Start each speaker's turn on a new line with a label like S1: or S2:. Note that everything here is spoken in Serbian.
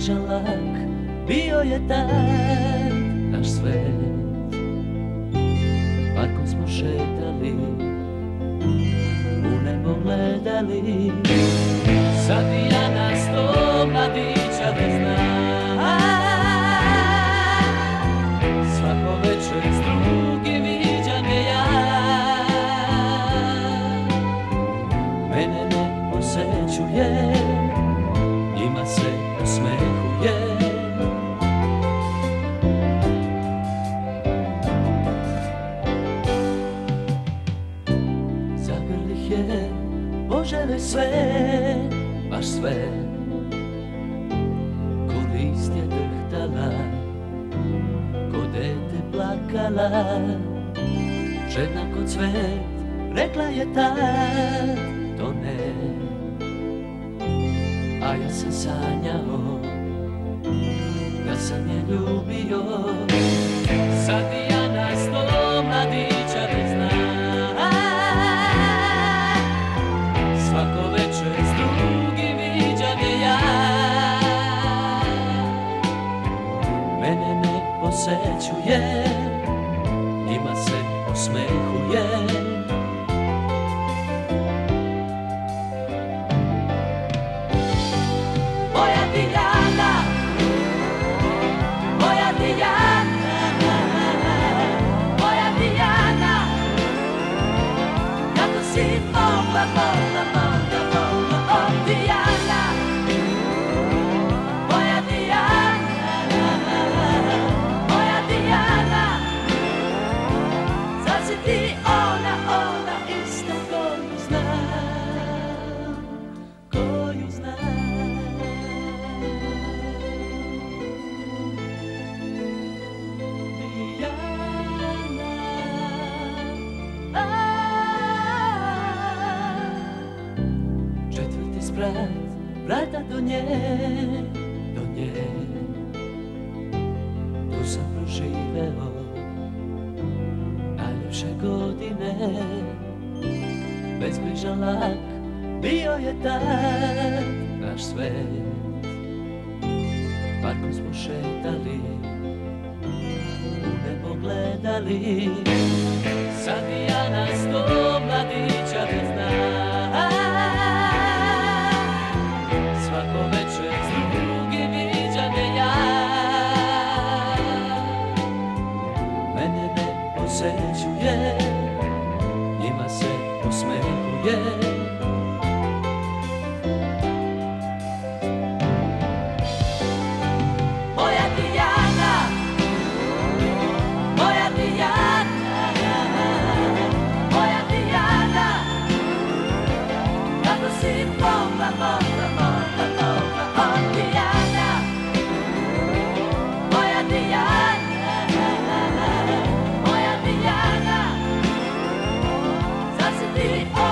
S1: bližan lak, bio je tad naš svet. Parkom smo šetali, u nebo gledali, sad i ja nas to mladića ne zna. Svako večer s drugim viđam je ja, mene ne posećuje, njima se osmehuje. Zagrlih je, požele sve, baš sve, ko list je drhtala, ko dete plakala, žedna ko cvet, rekla je tad, to ne. A ja sam sanjao da sam je ljubio, sad i ja nas to mladića ne zna. Svako večer s drugim viđam je ja, mene ne posećuje, njima se osmehuje. Moja Dijana, moja Dijana, moja Dijana, kako si mogla, mogla, mogla, mogla, o Dijana, moja Dijana, moja Dijana, zar si ti ona, ona ista koju znam, koju znam. Četvrti sprat, vrata do nje, do nje. Tu sam proživeo najljepše godine. Bezbrižan lak, bio je tad naš svet. Parkom smo šetali, u nebo gledali, sad i ja nas to mladića ne zna. Svako večer s drugim viđam je ja, mene ne posećuje, njima se osmehuje. Moja Dijana, moja Dijana, moja Dijana, kako si mogla, mogla, mogla, mogla, o Dijana, moja Dijana, moja Dijana, zar si ti